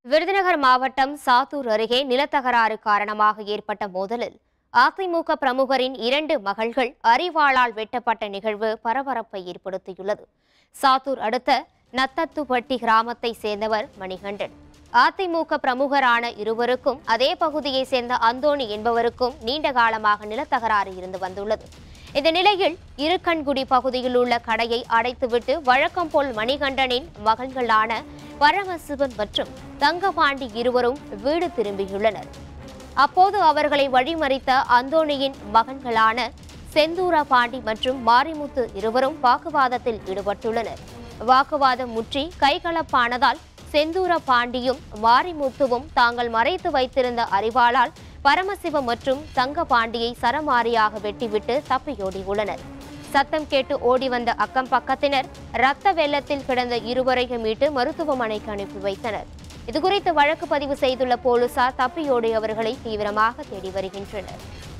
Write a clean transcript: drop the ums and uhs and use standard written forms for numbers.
விருதுநகர் மாவட்டம் சாத்தூர் அருகே நிலத்தகராறு காரணமாக ஏற்பட்ட மோதலில் அதிமுக பிரமுகரின் 2 மகள்கள் அரிவாளால் வெட்டப்பட்ட நிகழ்வு பரபரப்பை ஏற்படுத்தியுள்ளது. சாத்தூர் அடுத்த நத்தத்துப்பட்டி கிராமத்தை சேர்ந்தவர் மணிகண்டன். அதிமுக பிரமுகரான இருவருக்கும் அதே பகுதியை சேர்ந்த அந்தோணி என்பவருக்கும் நீண்ட காலமாக நிலத்தகராறு இருந்து வந்துள்ளது. இந்த நிலையில் இருக்கன்குடி பகுதியில் உள்ள கடையை அடைத்துவிட்டு வழக்கம் போல் மணிகண்டனின் மகன்களான பரமசிவன் மற்றும் தங்கபாண்டி இருவரும் வீடு திரும்பியுள்ளனர். அப்போது அவர்களை வழிமறித்த அந்தோணியின் மகன்களான செந்தூர பாண்டி மற்றும் மாரிமுத்து இருவரும் வாக்குவாதத்தில் ஈடுபட்டுள்ளனர். வாக்குவாதம் முற்றி கைகலப்பானதால் செந்தூர பாண்டியும் மாரிமுத்துவும் தாங்கள் மறைத்து வைத்திருந்த அரிவாளால் பரமசிவம் மற்றும் தங்கபாண்டியை சரமாரியாக வெட்டிவிட்டு தப்பியோடியுள்ளனர். சத்தம் கேட்டு ஓடி வந்த அக்கம் பக்கத்தினர் இரத்த வெள்ளத்தில் கிடந்த இருவரையும் மீட்டு மருத்துவமனைக்கு அனுப்பி வைத்தனர். இதுகுறித்து வழக்கு பதிவு செய்துள்ள போலீசார் தப்பியோடியவர்களை தீவிரமாக தேடி வருகின்றனர்.